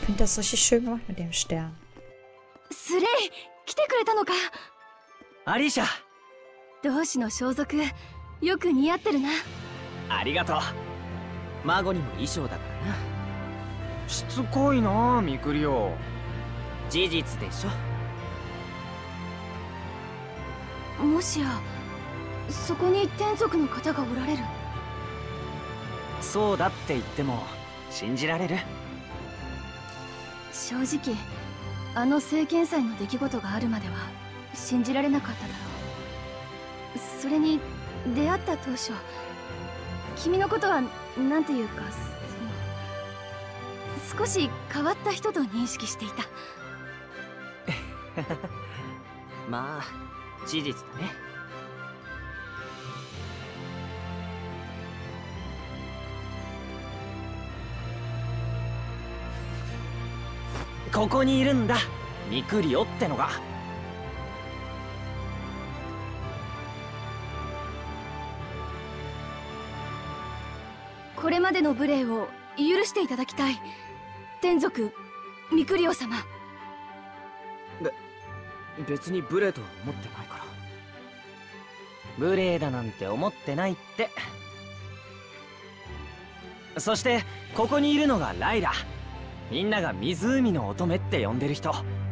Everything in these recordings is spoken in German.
finde das richtig schön gemacht mit dem Stern. スレイ、来てくれたのか。 アリーシャ。 同志の装束、よく似合ってるな。 ありがとう。孫にも衣装だからな。 しつこいなミクリオ。 事実でしょ。 もしやそこに天族の方がおられる。 そうだって言っても信じられる？ 正直あの聖剣祭の出来事があるまでは信じられなかっただろう。それに出会った当初、君のことはなんていうか、少し変わった人と認識していた。 まあ事実だね。ここにいるんだ、ミクリオってのが。 これまでの無礼を許していただきたい、天族ミクリオ様。 別に無礼とは思ってないから。無礼だなんて思ってないって。そしてここにいるのがライラ。みんなが湖の乙女って呼んでる人。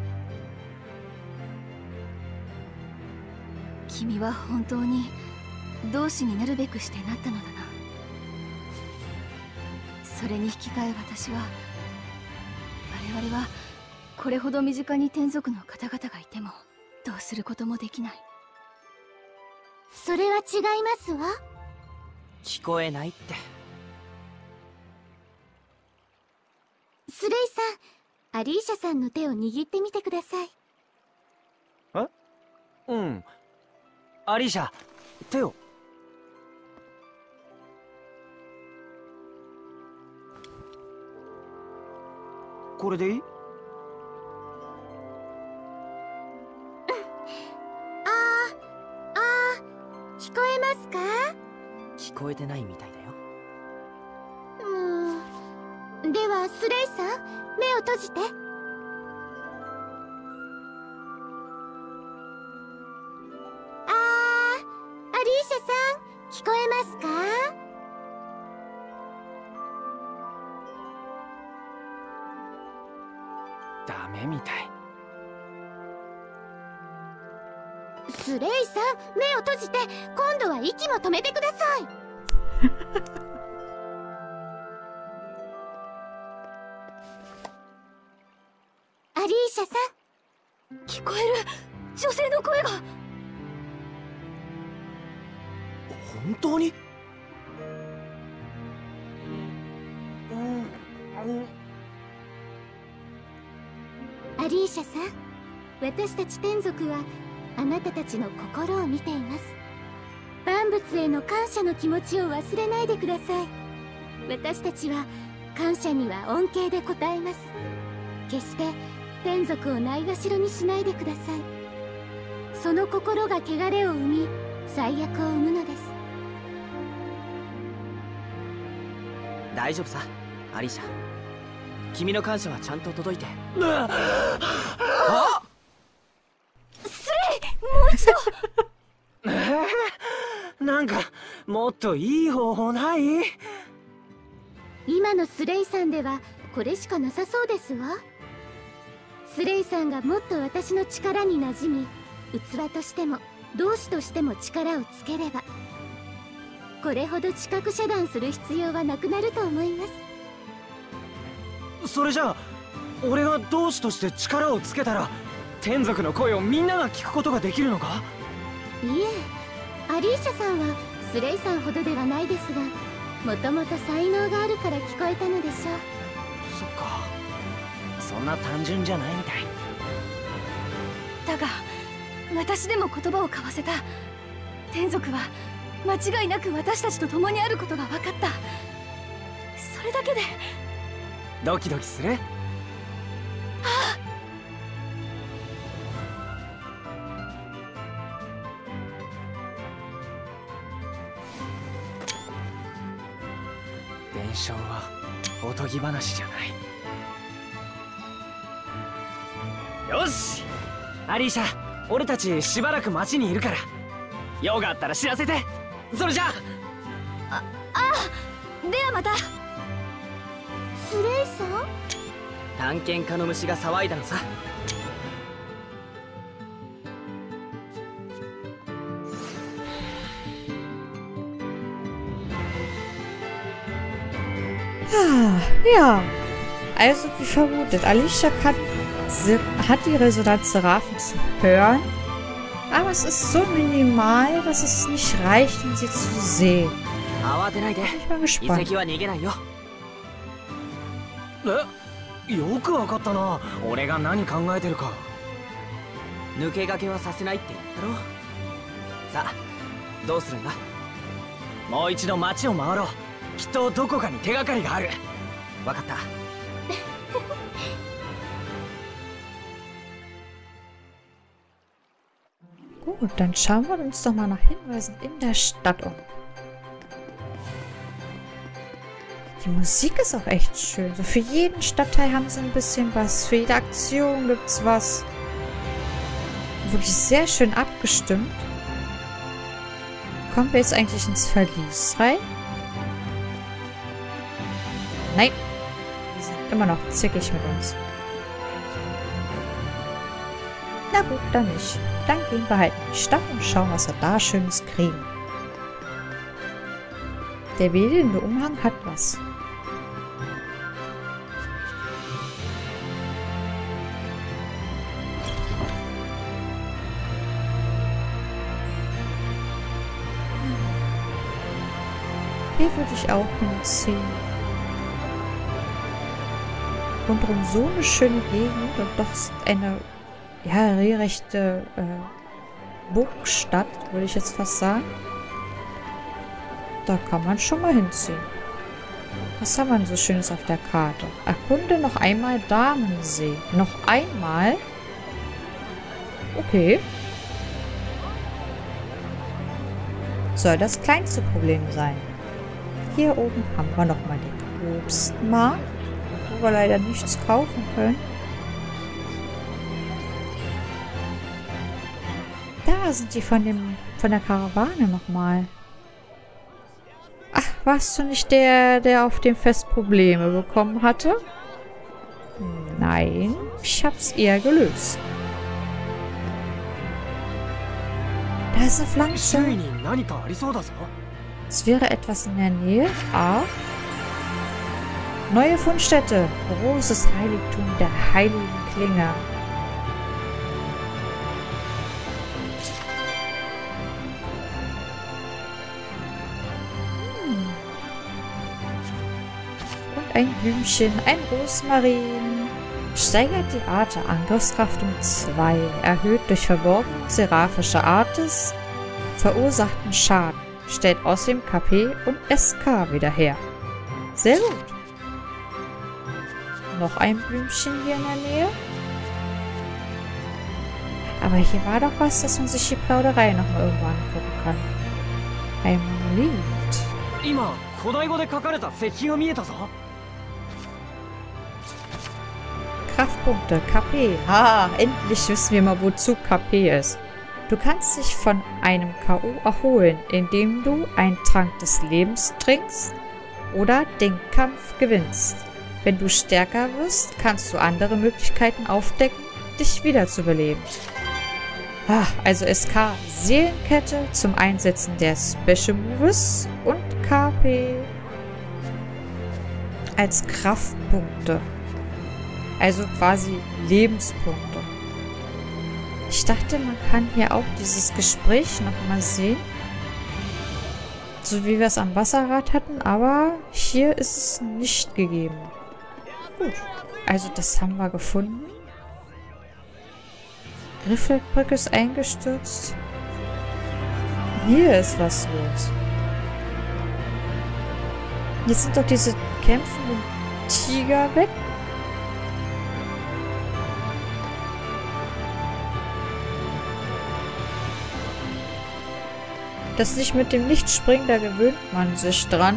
君は本当に同志になるべくしてなったのだな。それに引き換え私は、我々はこれほど身近に天族の方々がいてもどうすることもできない。 それは違いますわ。 聞こえないって。 スレイさん、アリーシャさんの手を握ってみてください。 え？うん。アリーシャ、手を。これでいい？ 聞こえますか？ 聞こえてないみたいだよ。 ではスレイさん、目を閉じて。アリーシャさん、聞こえますか？ ダメみたい。 スレイさん、目を閉じて。今度は息も止めてください。アリーシャさん、 聞こえる、女性の声が。 本当に？ アリーシャさん、私たち天族はあなたたちの心を見ています。万物への感謝の気持ちを忘れないでください。私たちは感謝には恩恵で応えます。決して天族をないがしろにしないでください。その心が汚れを生み、最悪を生むのです。 大丈夫さ、アリーシャ。君の感謝はちゃんと届いて。あ！ スレイ、もう一度。 なんかもっといい方法ない？ 今のスレイさんではこれしかなさそうですわ。スレイさんがもっと私の力に馴染み、器としても同志としても力をつければ、これほど知覚遮断する必要はなくなると思います。 それじゃあ俺が同志として力をつけたら天族の声をみんなが聞くことができるのか？ いえ、アリーシャさんはスレイさんほどではないですが、もともと才能があるから聞こえたのでしょう。 そっか、そんな単純じゃないみたい。 だが私でも言葉を交わせた。天族は間違いなく私たちと共にあることが分かった。それだけでドキドキする？伝承はおとぎ話じゃない。 よしアリーシャ、俺たちしばらく町にいるから用があったら知らせて。それじゃではまた。 スレイさん、 探検家の虫が騒いだのさ。 Ja, also wie vermutet, Alicia hat die Resonanz der Serafen zu hören, aber es ist so minimal, dass es nicht reicht, um sie zu sehen. Bin ich mal gespannt. よくわかったな、俺が何考えてるか。抜け駆けはさせないって言ったろ。さあどうするんだ。もう一度町を回ろう。きっとどこかに手がかりがある。わかった。 Gut, dann schauen wir uns doch mal nach Hinweisen in der Stadt um. Die Musik ist auch echt schön. So für jeden Stadtteil haben sie ein bisschen was. Für jede Aktion gibt es was. Wirklich sehr schön abgestimmt. Kommen wir jetzt eigentlich ins Verlies rein? Nein. Die sind immer noch zickig mit uns. Na gut, dann nicht. Dann gehen wir halt in die Stadt und schauen, was wir da Schönes kriegen. Der wedelnde Umhang hat was. Hier würde ich auch hinziehen. Rundherum so eine schöne Gegend und doch eine, ja, regelrechte Burgstadt, würde ich jetzt fast sagen. Da kann man schon mal hinziehen. Was haben wir denn so Schönes auf der Karte? Erkunde noch einmal Damensee. Noch einmal? Okay. Soll das kleinste Problem sein. Hier oben haben wir nochmal den Obstmarkt, wo wir leider nichts kaufen können. Da sind die von der Karawane nochmal. Ach, warst du nicht der auf dem Fest Probleme bekommen hatte? Nein, ich hab's eher gelöst. Da ist eine Pflanze. Es wäre etwas in der Nähe. Ah. Neue Fundstätte. Großes Heiligtum der heiligen Klinge. Und ein Blümchen, ein Rosmarin. Steigert die Art der Angriffskraft um 2. Erhöht durch Verborgen seraphische Artes verursachten Schaden. Stellt außerdem KP und SK wieder her. Sehr gut. Noch ein Blümchen hier in der Nähe. Aber hier war doch was, dass man sich die Plauderei noch mal irgendwann angucken kann. Ein Lied. Kraftpunkte, KP. Ah, endlich wissen wir mal, wozu KP ist. Du kannst dich von einem K.O. erholen, indem du einen Trank des Lebens trinkst oder den Kampf gewinnst. Wenn du stärker wirst, kannst du andere Möglichkeiten aufdecken, dich wiederzubeleben. Also SK Seelenkette zum Einsetzen der Special Moves und KP als Kraftpunkte. Also quasi Lebenspunkte. Ich dachte, man kann hier auch dieses Gespräch nochmal sehen. So wie wir es am Wasserrad hatten, aber hier ist es nicht gegeben. Gut, also das haben wir gefunden. Griffelbrücke ist eingestürzt. Hier ist was los. Jetzt sind doch diese kämpfenden Tiger weg. Das nicht mit dem Lichtspringen, da gewöhnt man sich dran.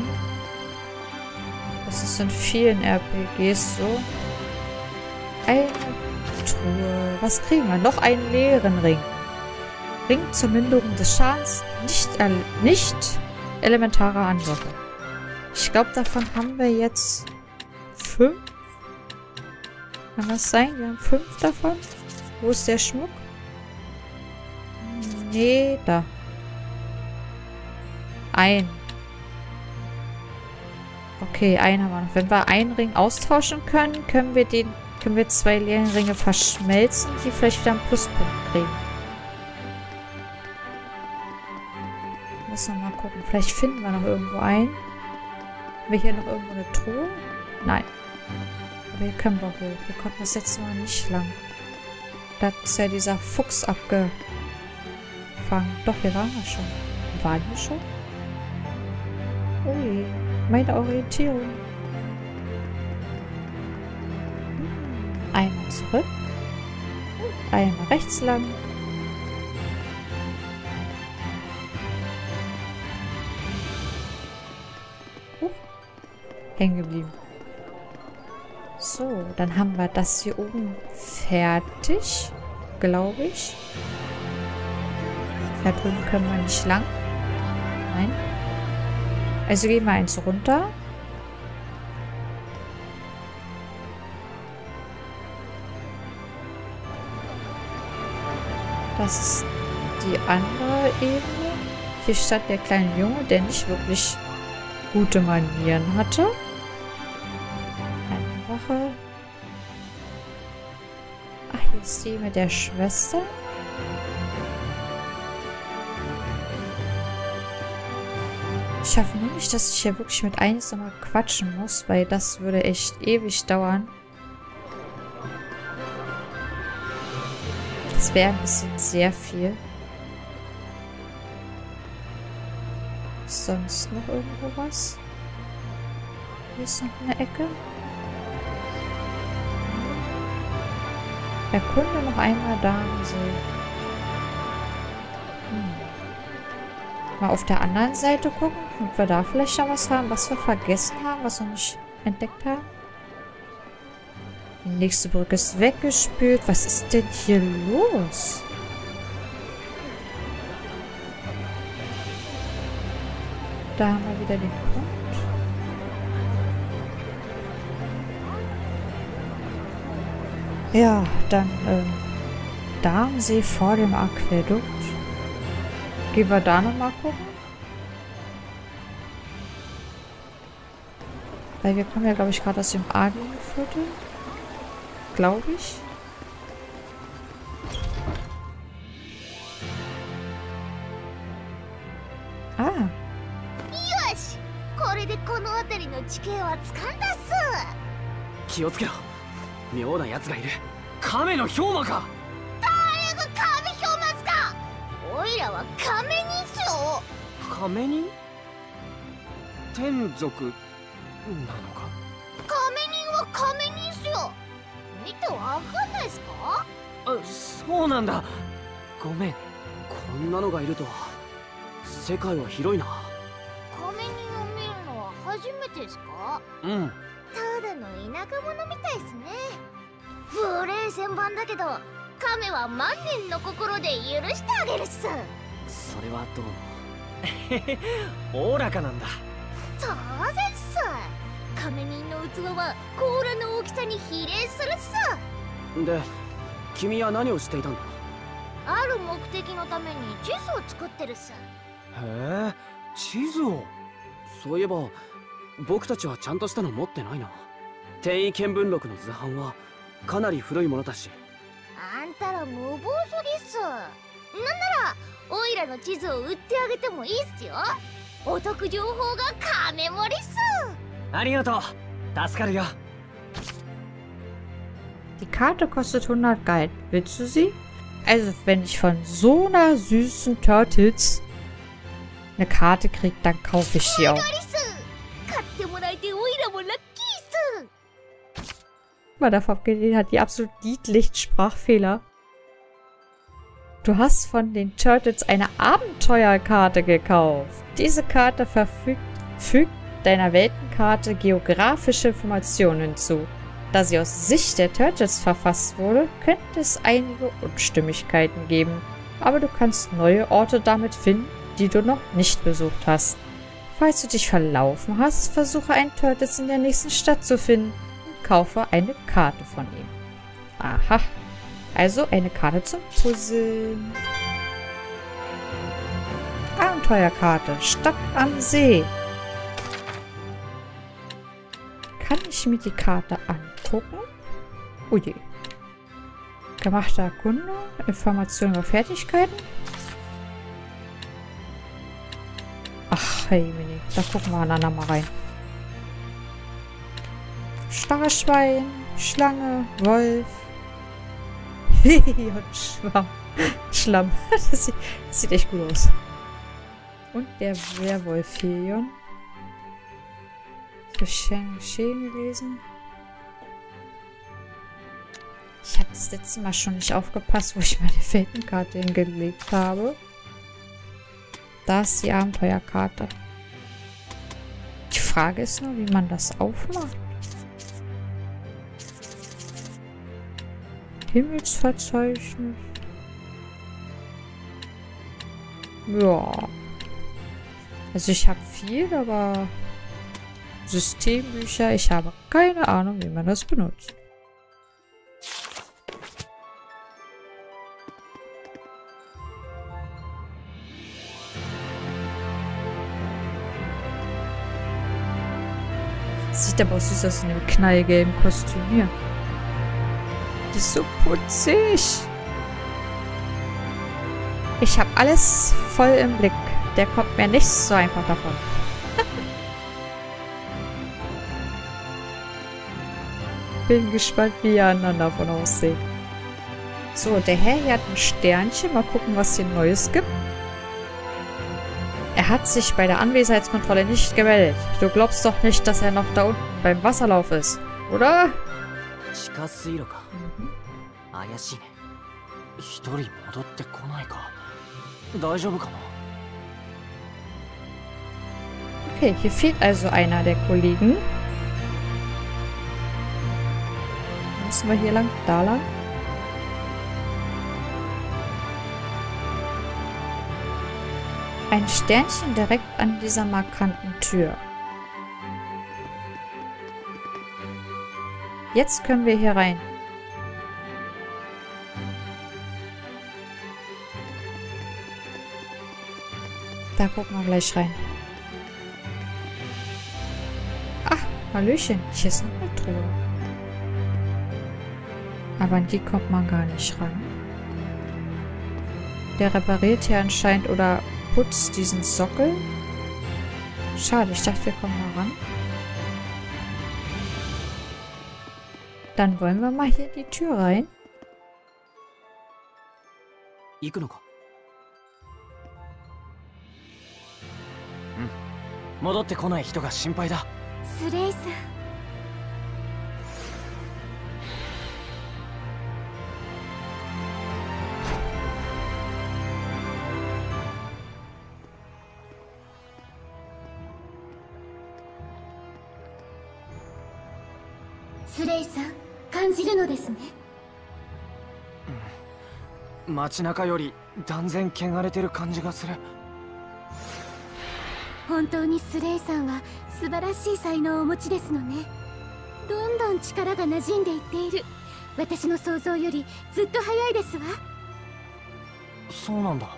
Das ist in vielen RPGs so. Eine Truhe. Was kriegen wir? Noch einen leeren Ring. Ring zur Minderung des Schadens. Nicht elementare Angriffe. Ich glaube, davon haben wir jetzt 5. Kann das sein? Wir haben 5 davon. Wo ist der Schmuck? Nee, da. Ein. Okay, einen haben wir noch. Wenn wir einen Ring austauschen können, können wir 2 leeren Ringe verschmelzen, die vielleicht wieder einen Pluspunkt kriegen. Muss noch mal gucken. Vielleicht finden wir noch irgendwo einen. Haben wir hier noch irgendwo eine Truhe? Nein. Aber hier können wir hoch. Wir konnten das letzte Mal nicht lang. Da ist ja dieser Fuchs abgefangen. Doch, hier waren wir schon. Waren wir schon? Ui, meine Orientierung. Einmal zurück. Einmal rechts lang. Hängen geblieben. So, dann haben wir das hier oben fertig, glaube ich. Da drüben können wir nicht lang. Nein. Also gehen wir eins runter. Das ist die andere Ebene. Hier stand der kleine Junge, der nicht wirklich gute Manieren hatte. Eine Wache. Ach, hier ist die mit der Schwester. Ich hoffe nur nicht, dass ich hier wirklich mit eins nochmal quatschen muss, weil das würde echt ewig dauern. Das wäre ein bisschen sehr viel. Ist sonst noch irgendwo was? Hier ist noch eine Ecke. Erkunde noch einmal Damensee. Mal auf der anderen Seite gucken, ob wir da vielleicht noch was haben, was wir vergessen haben, was wir nicht entdeckt haben. Die nächste Brücke ist weggespült. Was ist denn hier los? Da haben wir wieder den Punkt. Ja, dann Damensee vor dem Aquädukt. Gehen wir da nochmal gucken. Weil wir kommen ja, glaube ich, gerade aus dem Adligenviertel. Glaube ich. Ah. これでこの辺りの地形は掴んだっす。 気をつけろ。妙な奴がいる。亀の氷馬か。 誰が亀氷馬っすか。おいらは亀人っすよ。 亀人？天族なのか？ 亀人は亀人っすよ。見てわかんないっすか？ あ、そうなんだ。ごめん。 こんなのがいるとは。世界は広いな。 亀人を見るのは初めてですか？ うん。 ただの田舎者みたいっすね。無礼千番だけど、亀は万年の心で許してあげるっす。 それはどうも。 おおらかなんだ。 当然っす。亀人の器は甲羅の大きさに比例するっす。 で、君は何をしていたんだ？ ある目的のために地図を作ってるっす。 へえ、地図を。 そういえば僕たちはちゃんとしたの持ってないな。天意見聞録の図版はかなり古いものだし。 あんたら無謀そりっす。なんならオイラの地図を売ってあげてもいいっすよ。お得情報が亀盛りっす。 ありがとう。助かるよ。 Die Karte kostet 100 Gold. Willst du sie? Also, wenn ich von so einer süßen Turtles eine Karte kriege, dann kaufe ich sie auch. Mal davon abgesehen hat die absolut niedlichen Sprachfehler. Du hast von den Turtles eine Abenteuerkarte gekauft. Diese Karte fügt deiner Weltenkarte geografische Informationen hinzu. Da sie aus Sicht der Turtles verfasst wurde, könnte es einige Unstimmigkeiten geben. Aber du kannst neue Orte damit finden, die du noch nicht besucht hast. Falls du dich verlaufen hast, versuche einen Turtles in der nächsten Stadt zu finden und kaufe eine Karte von ihm. Aha. Also eine Karte zum Puzzeln. Abenteuerkarte. Stadt am See. Kann ich mir die Karte angucken? Oh je. Gemachte Erkundung. Informationen über Fertigkeiten. Ach, hey, Mini. Da gucken wir einander mal rein. Starrschwein, Schlange, Wolf. und Schlamm. Das sieht echt gut aus. Und der Werwolf Helion. Geschehen gelesen. Ich hatte das letzte Mal schon nicht aufgepasst, wo ich meine Weltenkarte hingelegt habe. Da ist die Abenteuerkarte. Die Frage ist nur, wie man das aufmacht. Himmelsverzeichnis. Ja. Also ich habe viel, aber Systembücher, ich habe keine Ahnung, wie man das benutzt. Sieht aber auch süß aus in dem knallgelben Kostüm hier. Die ist so putzig. Ich habe alles voll im Blick. Der kommt mir nicht so einfach davon. Bin gespannt, wie die anderen davon aussehen. So, der Herr hier hat ein Sternchen. Mal gucken, was hier Neues gibt. Er hat sich bei der Anwesenheitskontrolle nicht gemeldet. Du glaubst doch nicht, dass er noch da unten beim Wasserlauf ist, oder? Okay, hier fehlt also einer der Kollegen. Müssen wir hier lang? Da lang? Ein Sternchen direkt an dieser markanten Tür. Jetzt können wir hier rein. Da gucken wir gleich rein. Ach, Hallöchen. Hier ist noch eine Truhe. Aber an die kommt man gar nicht ran. Der repariert hier anscheinend oder putzt diesen Sockel. Schade, ich dachte, wir kommen da ran. Dann wollen wir mal hier in die Tür rein. 行くのか？うん。戻ってこない人が心配だ。 スレイさん。スレイさん、感じるのですね。 街中より断然汚れてる感じがする。 本当にスレイさんは素晴らしい才能をお持ちですのね。どんどん力が馴染んでいっている。私の想像よりずっと早いですわ。 そうなんだ。 はい。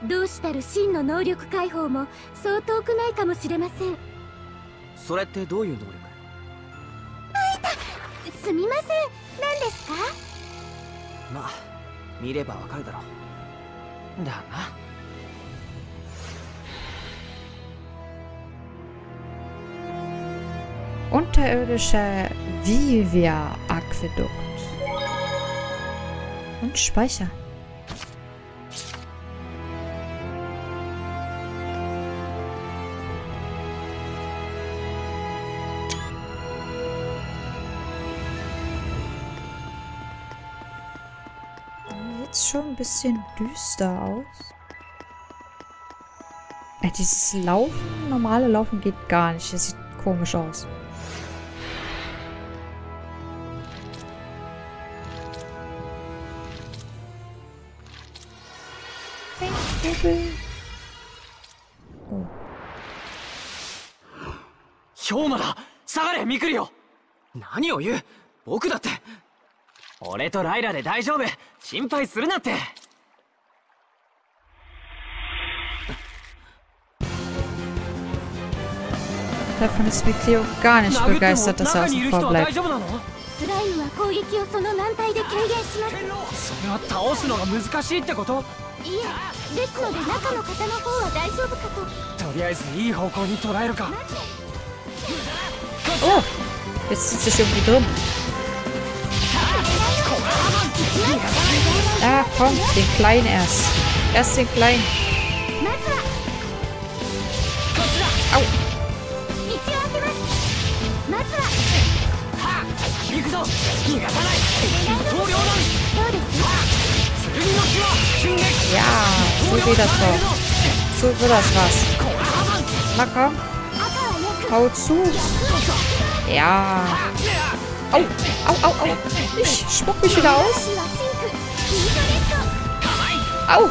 同志たる真の能力解放もそう遠くないかもしれません。 それってどういう能力？ すみません。何ですか？ まあ、見ればわかるだろう。だな。 Unterirdischer Vivia-Aquädukt. Und Speicher. Sieht schon ein bisschen düster aus. Dieses Laufen, normale Laufen geht gar nicht. Das sieht komisch aus. Oh. 氷馬だ。下がれミクリオ。何を言う。僕だって。俺とライラで大丈夫。心配するなって。 Davon ist Mikleo gar nicht begeistert, dass er außen vor bleibt. スライムは攻撃をその軟体で軽減します。 それは倒すのが難しいってこと？ いえ、ですので中の方の方は大丈夫かと。 とりあえずいい方向に捉えるか。 Oh! Jetzt sitzt sich irgendwie drin. Ah, komm, den Kleinen erst. Erst den Kleinen. Au! 行くぞ。逃がさない。投了弾。剣の気は瞬撃。 Ja, so geht das doch. So wird das was. Na komm. Hau zu. Ja. Au, au, au, au. Ich spuck mich wieder aus. Au.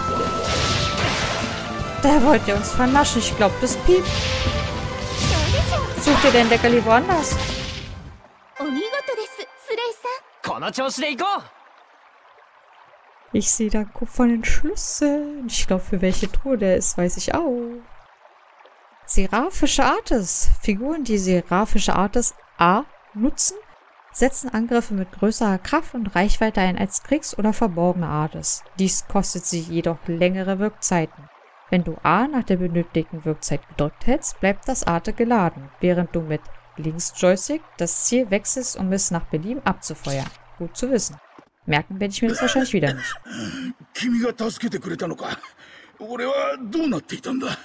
Da wollt ihr uns vernaschen. Ich glaube, das piept. Sucht ihr den Leckerli woanders? お見事です、スレイさん。 この調子で行こう。 Ich sehe da kupfernen Schlüssel. Ich glaube, für welche Truhe der ist, weiß ich auch. Seraphische Artes. Figuren, die seraphische Artes A nutzen, setzen Angriffe mit größerer Kraft und Reichweite ein als Kriegs- oder verborgene Artes. Dies kostet sie jedoch längere Wirkzeiten. Wenn du A nach der benötigten Wirkzeit gedrückt hältst, bleibt das Arte geladen, während du mit Links-Joystick das Ziel wechselst, um es nach Belieben abzufeuern. Gut zu wissen. Merken werde ich mir das wahrscheinlich wieder nicht. 君が助けてくれたのか。俺はどうなっていたんだ。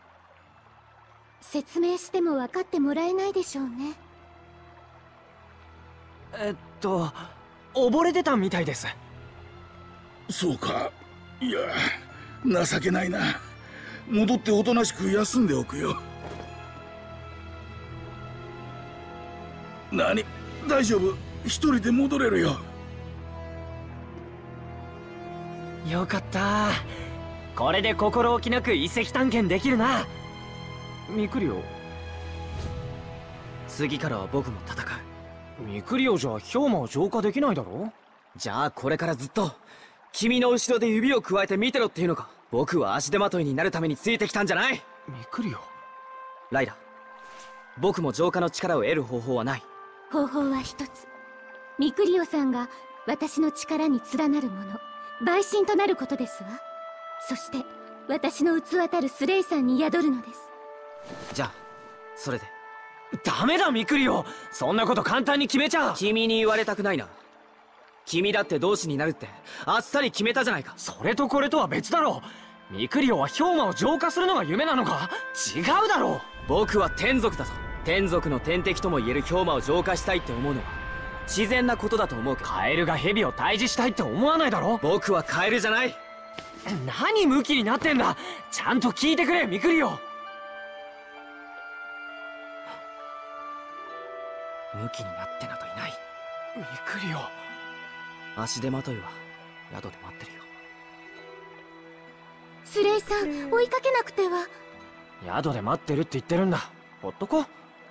説明しても分かってもらえないでしょうね。 溺れてたみたいです。 そうか。いや、情けないな。戻っておとなしく休んでおくよ。何？大丈夫。一人で戻れるよ。 よかった。これで心置きなく遺跡探検できるな。ミクリオ。次からは僕も戦う。ミクリオじゃ氷馬を浄化できないだろ。じゃあこれからずっと君の後ろで指を加えて見てろっていうのか。僕は足手まといになるためについてきたんじゃない。ミクリオ。ライラ、僕も浄化の力を得る方法はない？ 方法は一つ。ミクリオさんが私の力に連なるもの、陪審となることですわ。そして私の器たるスレイさんに宿るのです。 じゃあそれで。ダメだミクリオ、そんなこと簡単に決めちゃ。君に言われたくないな。君だって同志になるってあっさり決めたじゃないか。それとこれとは別だろ。ミクリオは氷馬を浄化するのが夢なのか。違うだろう。僕は天族だぞ。天族の天敵とも言える氷馬を浄化したいって思うのは自然なことだと思うけど、カエルがヘビを退治したいって思わないだろ。僕はカエルじゃない。何ムキになってんだ。ちゃんと聞いてくれミクリオ。ムキになってなどいない。ミクリオ。足手まといは宿で待ってるよ。 スレイさん、追いかけなくては。 宿で待ってるって言ってるんだ。ほっとこ。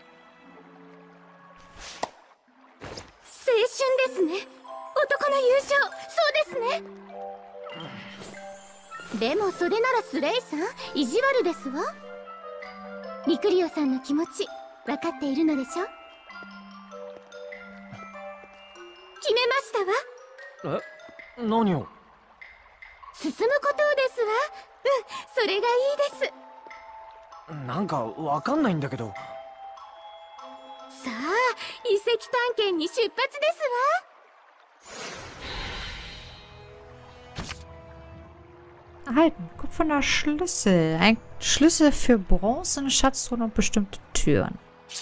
青春ですね。男の友情、そうですね。でもそれならスレイさん、意地悪ですわ。ミクリオさんの気持ち分かっているのでしょ。決めましたわ。 え、何を？ 進むことですわ。それがいいです。 なんかわかんないんだけど。 さあ、遺跡探検に出発ですわ。 Erhalten. Kupferner Schlüssel. Ein Schlüssel für bronzene Schatztruhen und bestimmte Türen.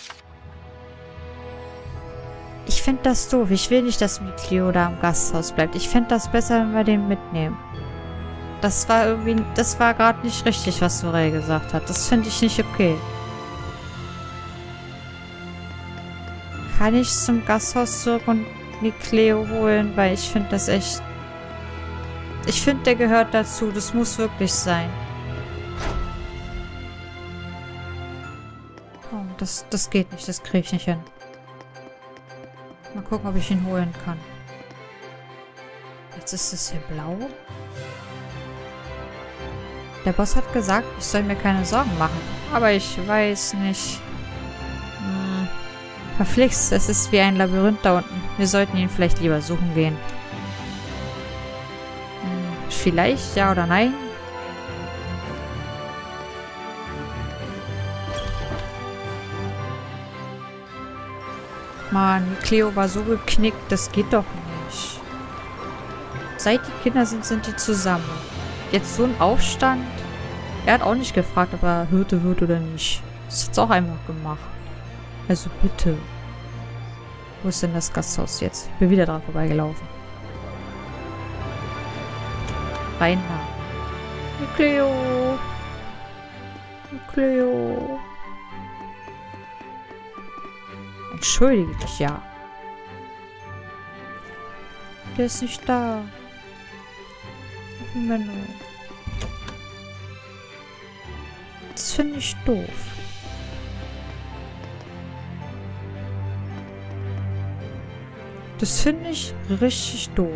Ich finde das doof. Ich will nicht, dass Mikleo da im Gasthaus bleibt. Ich fände das besser, wenn wir den mitnehmen. Das war irgendwie... Das war gerade nicht richtig, was Sorel gesagt hat. Das finde ich nicht okay. Kann ich zum Gasthaus zurück und Mikleo holen? Weil ich finde das echt... Ich finde, der gehört dazu. Das muss wirklich sein. Oh, das geht nicht. Das kriege ich nicht hin. Mal gucken, ob ich ihn holen kann. Jetzt ist es hier blau. Der Boss hat gesagt, ich soll mir keine Sorgen machen. Aber ich weiß nicht. Verflixt, es ist wie ein Labyrinth da unten. Wir sollten ihn vielleicht lieber suchen gehen. Vielleicht, ja oder nein? Mann, Cleo war so geknickt, das geht doch nicht. Seit die Kinder sind die zusammen. Jetzt so ein Aufstand. Er hat auch nicht gefragt, ob er Hirte wird oder nicht. Das hat's auch einfach gemacht. Also bitte. Wo ist denn das Gasthaus jetzt? Ich bin wieder dran vorbeigelaufen. Rein da. Cleo. Cleo. Entschuldige dich, ja. Der ist nicht da. Menno. Das finde ich doof. Das finde ich richtig doof.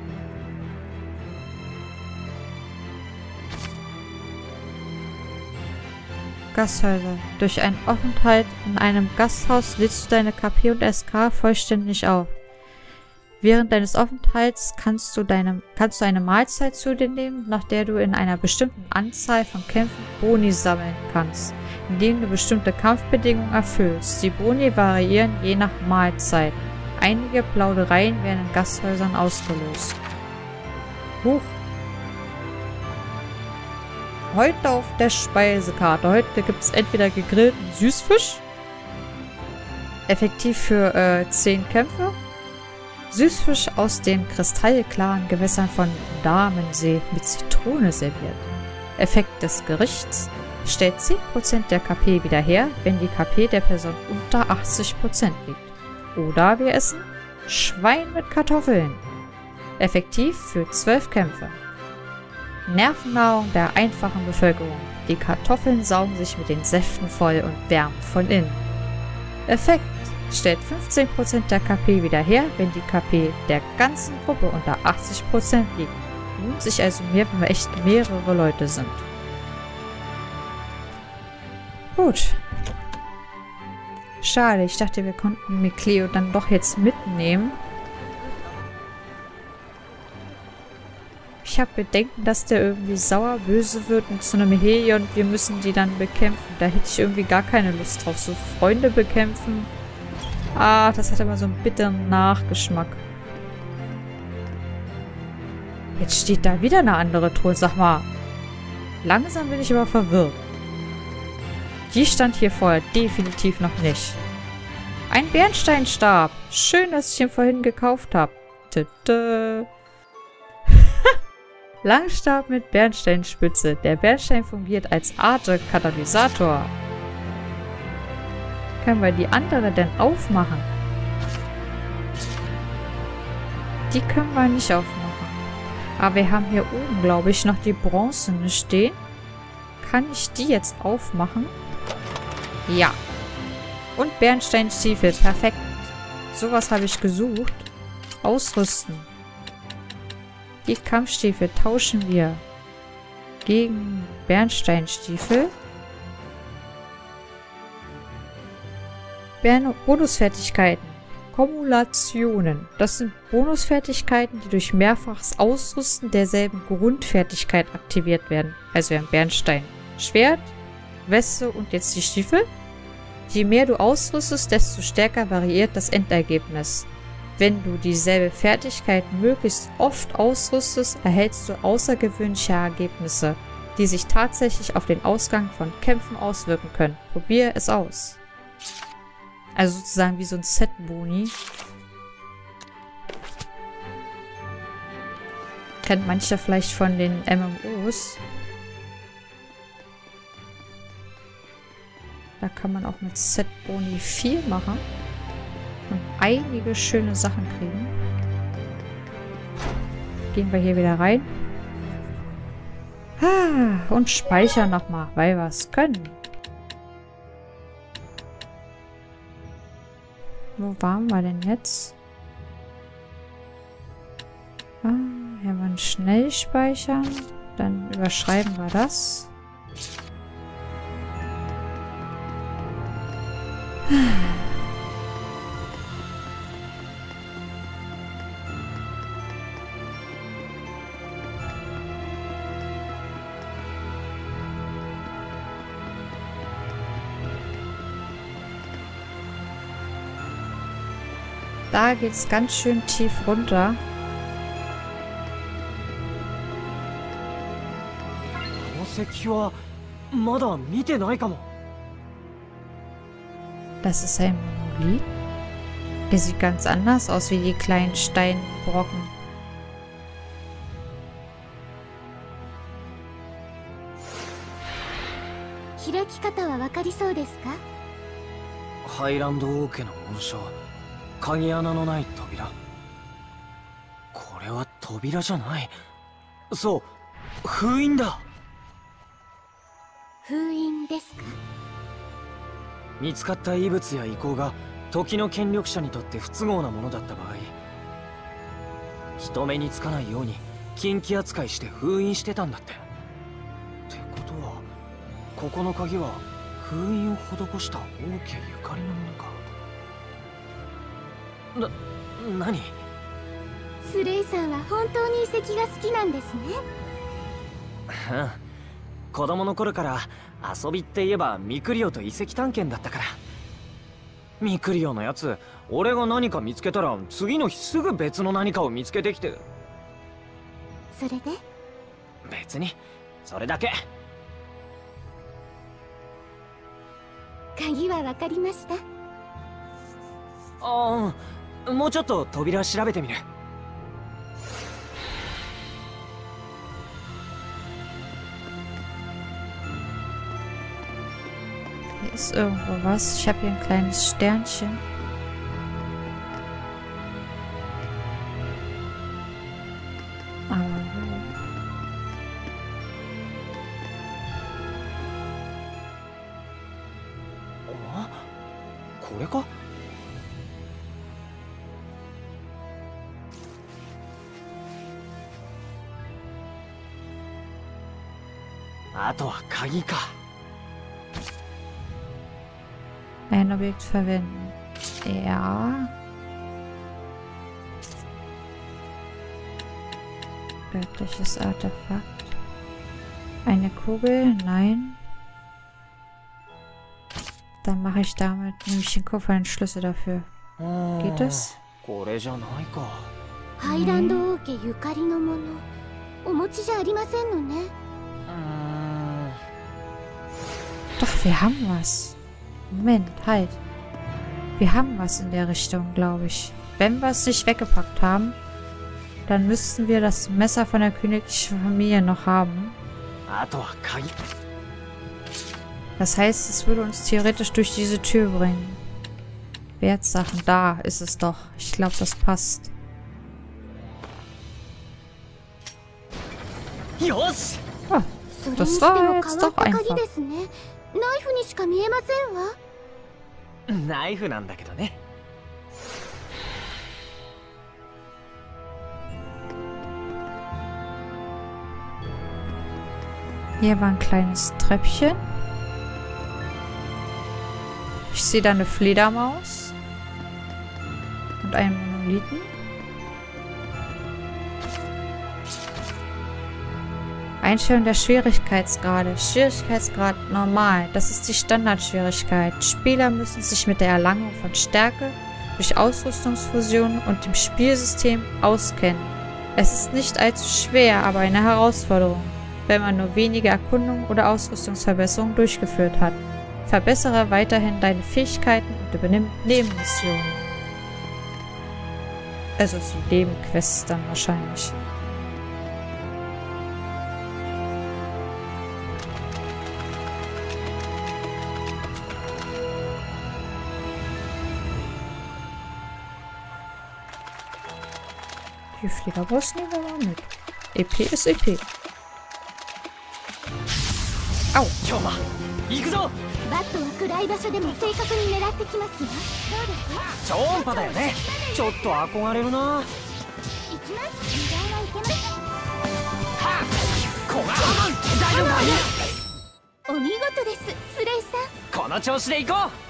Gasthäuser. Durch einen Aufenthalt in einem Gasthaus lädst du deine KP und SK vollständig auf. Während deines Aufenthalts kannst du eine Mahlzeit zu dir nehmen, nach der du in einer bestimmten Anzahl von Kämpfen Boni sammeln kannst, indem du bestimmte Kampfbedingungen erfüllst. Die Boni variieren je nach Mahlzeit. Einige Plaudereien werden in Gasthäusern ausgelöst. Huch. Heute auf der Speisekarte. Heute gibt es entweder gegrillten Süßfisch. Effektiv für 10 Kämpfe. Süßfisch aus den kristallklaren Gewässern von Damensee mit Zitrone serviert. Effekt des Gerichts. Stellt 10% der KP wieder her, wenn die KP der Person unter 80% liegt. Oder wir essen Schwein mit Kartoffeln. Effektiv für 12 Kämpfe. Nervennahrung der einfachen Bevölkerung. Die Kartoffeln saugen sich mit den Säften voll und wärmen von innen. Effekt. Stellt 15% der KP wieder her, wenn die KP der ganzen Gruppe unter 80% liegt. Lohnt sich also mehr, wenn wir echt mehrere Leute sind. Gut. Schade, ich dachte, wir konnten Cleo dann doch jetzt mitnehmen. Ich habe Bedenken, dass der irgendwie sauer, böse wird mit so einem Heli und wir müssen die dann bekämpfen. Da hätte ich irgendwie gar keine Lust drauf. So Freunde bekämpfen. Ah, das hat immer so einen bitteren Nachgeschmack. Jetzt steht da wieder eine andere Truhe. Sag mal, langsam bin ich aber verwirrt. Die stand hier vorher definitiv noch nicht. Ein Bernsteinstab. Schön, dass ich ihn vorhin gekauft habe. Langstab mit Bernsteinspitze. Der Bernstein fungiert als Art Katalysator. Können wir die andere denn aufmachen? Die können wir nicht aufmachen. Aber wir haben hier oben, glaube ich, noch die bronzene stehen. Kann ich die jetzt aufmachen? Ja. Und Bernsteinstiefel. Perfekt. Sowas habe ich gesucht. Ausrüsten. Die Kampfstiefel tauschen wir gegen Bernsteinstiefel. Bonusfertigkeiten. Kumulationen. Das sind Bonusfertigkeiten, die durch mehrfaches Ausrüsten derselben Grundfertigkeit aktiviert werden. Also wir haben Bernstein, Schwert, Weste und jetzt die Stiefel. Je mehr du ausrüstest, desto stärker variiert das Endergebnis. Wenn du dieselbe Fertigkeit möglichst oft ausrüstest, erhältst du außergewöhnliche Ergebnisse, die sich tatsächlich auf den Ausgang von Kämpfen auswirken können. Probier es aus. Also sozusagen wie so ein Set-Boni. Kennt manche vielleicht von den MMOs. Da kann man auch mit Set-Boni viel machen. Und einige schöne Sachen kriegen. Gehen wir hier wieder rein. Und speichern nochmal, weil wir es können. Wo waren wir denn jetzt? Hier haben wir einen Schnellspeichern. Dann überschreiben wir das. Da geht es ganz schön tief runter. Das ist ein Monolith. Der sieht ganz anders aus wie die kleinen Steinbrocken. Highland Oak の紋章、鍵穴のない扉。これは扉じゃない。そう、封印だ。 封印ですか？ 見つかった遺物や遺構が時の権力者にとって不都合なものだった場合、人目につかないように禁忌扱いして封印してたんだって。ってことは、ここの鍵は封印を施した王家ゆかりのものか。何？ スレイさんは本当に遺跡が好きなんですね。 うん。子供の頃から遊びって言えばミクリオと遺跡探検だったから。ミクリオのやつ、俺が何か見つけたら次の日すぐ別の何かを見つけてきて。 それで？ 別にそれだけ。 鍵は分かりました。 ああ、もうちょっと扉調べてみる。 Hier ist irgendwo was. Ich habe hier ein kleines Sternchen. Aber wo? Oh, これか？あとは鍵か。 Ein Objekt verwenden. Ja. Göttliches Artefakt. Eine Kugel? Nein. Dann mache ich damit nämlich den Koffer einen Schlüssel dafür. Geht es? これじゃないか。 ハイランド王家ゆかりのもの、お持ちじゃありませんのね。 Doch, wir haben was. Moment, halt. Wir haben was in der Richtung, glaube ich. Wenn wir es nicht weggepackt haben, dann müssten wir das Messer von der königlichen Familie noch haben. Das heißt, es würde uns theoretisch durch diese Tür bringen. Wertsachen, da ist es doch. Ich glaube, das passt. Oh, das war jetzt doch einfach. ナイフにしか見えませんわ。 ナイフなんだけどね。 Hier war ein kleines Treppchen. Ich sehe da eine Fledermaus. Und einen Monolithen. Einstellung der Schwierigkeitsgrade. Schwierigkeitsgrad normal. Das ist die Standardschwierigkeit. Spieler müssen sich mit der Erlangung von Stärke durch Ausrüstungsfusion und dem Spielsystem auskennen. Es ist nicht allzu schwer, aber eine Herausforderung, wenn man nur wenige Erkundungen oder Ausrüstungsverbesserungen durchgeführt hat. Verbessere weiterhin deine Fähigkeiten und übernimm Nebenmissionen. Also die Nebenquests dann wahrscheinlich. Die Fledermaus nehmen wir mal mit. EP ist EP. Au. 京馬行くぞ。 バットは暗い場所でも正確に狙ってきますわ。どうです？ 超音波だよね。ちょっと憧れるな。 行きます。油断はいけません。 はっ小川君大丈夫だ。 お見事です、スレイさん。 この調子で行こう。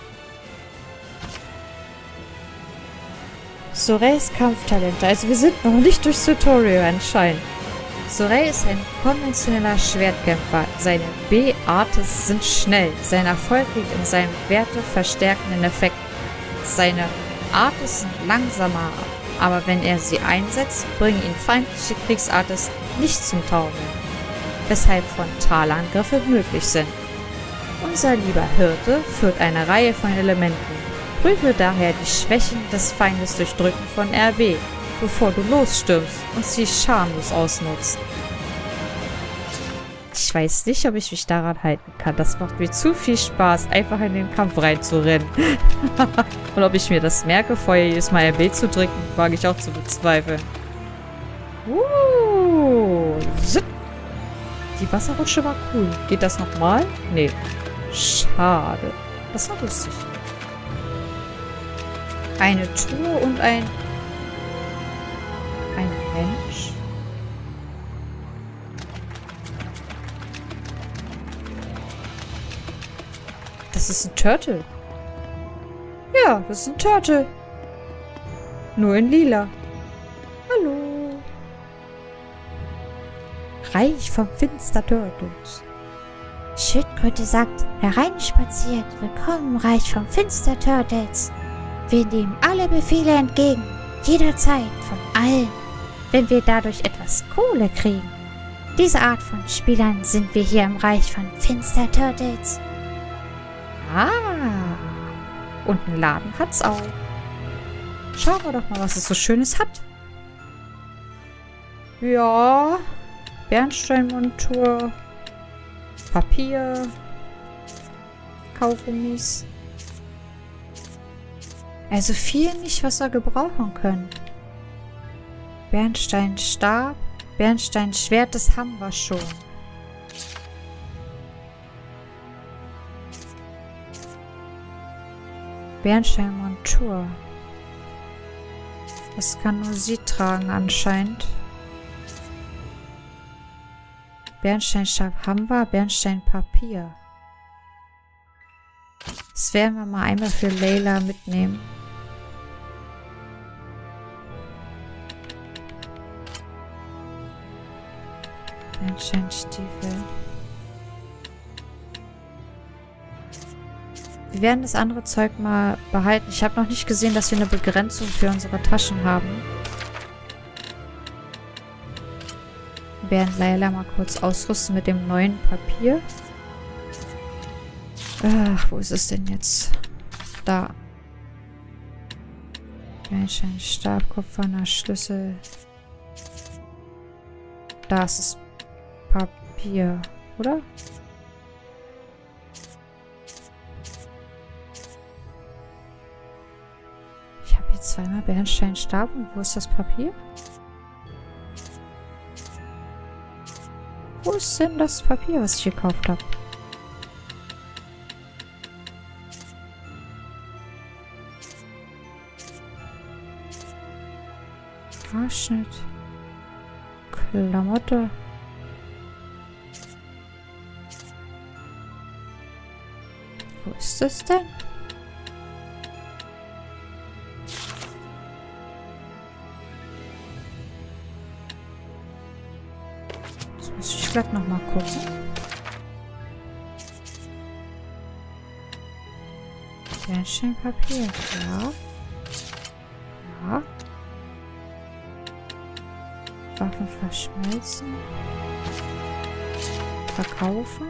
Soreis Kampftalente. Also wir sind noch nicht durchs Tutorial anscheinend. Sorey ist ein konventioneller Schwertkämpfer. Seine B-Artes sind schnell. Sein Erfolg liegt in seinen werteverstärkenden Effekten. Seine Artes sind langsamer, aber wenn er sie einsetzt, bringen ihn feindliche Kriegsartes nicht zum Taumeln, weshalb Frontalangriffe möglich sind. Unser lieber Hirte führt eine Reihe von Elementen. Prüfe daher die Schwächen des Feindes durch Drücken von RB, bevor du losstürmst und sie schamlos ausnutzt. Ich weiß nicht, ob ich mich daran halten kann. Das macht mir zu viel Spaß, einfach in den Kampf reinzurennen. Und ob ich mir das merke, vorher jedes Mal RB zu drücken, wage ich auch zu bezweifeln. Zip. Die Wasserrutsche war cool. Geht das nochmal? Nee. Schade. Das war lustig. Eine Truhe und ein Mensch. Das ist ein Turtle. Ja, das ist ein Turtle. Nur in lila. Hallo. Reich vom Finster Turtles. Schildkröte sagt, hereinspaziert, willkommen, Reich vom Finster Turtles. Wir nehmen alle Befehle entgegen, jederzeit, von allen, wenn wir dadurch etwas Kohle kriegen. Diese Art von Spielern sind wir hier im Reich von Finster Turtles. Ah. Und einen Laden hat's auch. Schauen wir doch mal, was es so Schönes hat. Ja. Bernsteinmontur. Papier. Kaugummis. Also viel nicht, was wir gebrauchen können. Bernsteinstab. Bernsteinschwert, das haben wir schon. Bernsteinmontur. Das kann nur sie tragen anscheinend. Bernsteinstab haben wir. Bernsteinpapier. Das werden wir mal einmal für Layla mitnehmen. Bernsteinstiefel. Wir werden das andere Zeug mal behalten. Ich habe noch nicht gesehen, dass wir eine Begrenzung für unsere Taschen haben. Wir werden Layla mal kurz ausrüsten mit dem neuen Papier. Ach, wo ist es denn jetzt? Da. Bernsteinstab, Kupferner Schlüssel. Da ist es Papier, oder? Ich habe hier zweimal Bernsteinstab und wo ist das Papier? Wo ist denn das Papier, was ich gekauft habe? Haarschnitt. Klamotte. Wo ist es denn? Jetzt muss ich glatt noch mal gucken. Bernsteinpapier, ja. Ja. Waffen verschmelzen. Verkaufen.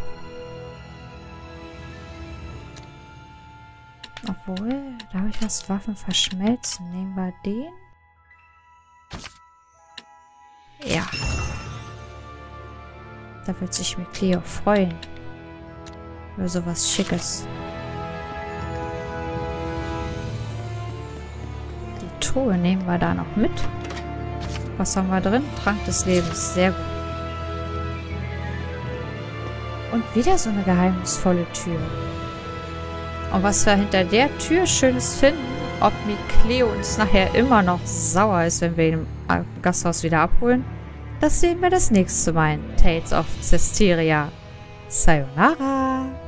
Obwohl, da habe ich was Waffen verschmelzen. Nehmen wir den. Ja. Da wird sich mit Cleo freuen. Über sowas Schickes. Die Truhe nehmen wir da noch mit. Was haben wir drin? Trank des Lebens. Sehr gut. Und wieder so eine geheimnisvolle Tür. Und was wir hinter der Tür Schönes finden, ob Mikleo uns nachher immer noch sauer ist, wenn wir ihn im Gasthaus wieder abholen, das sehen wir das nächste Mal in Tales of Cestiria. Sayonara!